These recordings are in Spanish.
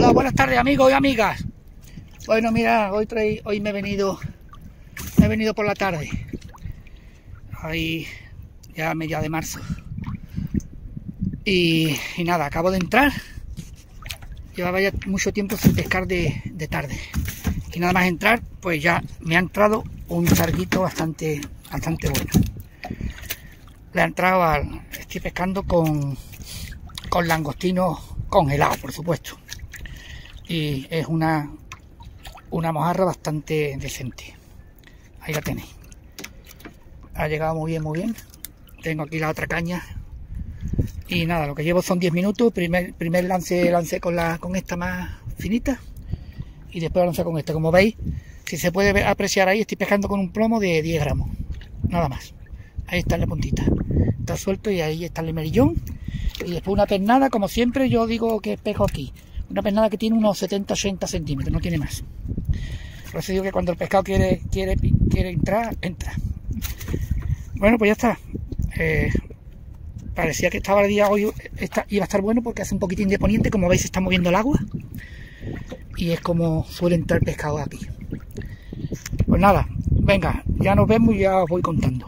Hola, buenas tardes amigos y amigas. Bueno, mira, hoy me he venido por la tarde. Ahí ya a media de marzo. Y nada, acabo de entrar. Llevaba ya mucho tiempo sin pescar de tarde. Y nada más entrar, pues ya me ha entrado un sarguito bastante bueno. Le ha entrado estoy pescando con langostino congelado, por supuesto. Y es una mojarra bastante decente. Ahí la tenéis. Ha llegado muy bien. Tengo aquí la otra caña. Y nada, lo que llevo son 10 minutos. Primer lance con esta más finita. Y después lancé con esta. Como veis, si se puede apreciar ahí, estoy pescando con un plomo de 10 gramos. Nada más. Ahí está la puntita. Está suelto y ahí está el merillón. Y después una pernada, como siempre yo digo que pesco aquí. Una pernada que tiene unos 70-80 centímetros, no tiene más. Por eso digo que cuando el pescado quiere entrar, entra. Bueno, pues ya está. Parecía que estaba el día hoy, iba a estar bueno porque hace un poquitín de poniente. Como veis, se está moviendo el agua. Y es como suele entrar el pescado aquí. Pues nada, venga, ya nos vemos y ya os voy contando.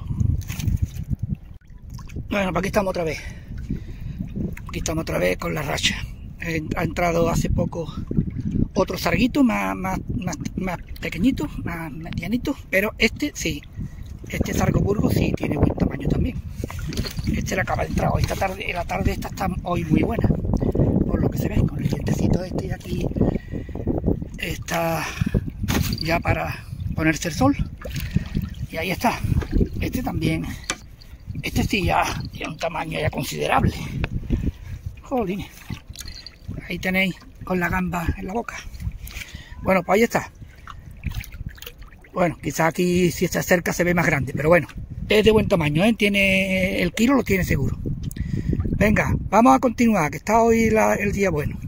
Bueno, pues aquí estamos otra vez. Aquí estamos otra vez con la racha. Ha entrado hace poco otro sarguito más pequeñito, más medianito, pero este sí, este sargoburgo sí tiene buen tamaño también. Este le acaba de entrar hoy, la tarde esta está hoy muy buena, por lo que se ve, con el dientecito este y aquí está ya para ponerse el sol. Y ahí está, este también, este sí ya tiene un tamaño ya considerable. Jolines. Ahí tenéis con la gamba en la boca. Bueno, pues ahí está. Bueno, quizás aquí si se acerca se ve más grande, pero bueno, es de buen tamaño, ¿eh? Tiene el kilo, lo tiene seguro. Venga, vamos a continuar, que está hoy el día bueno.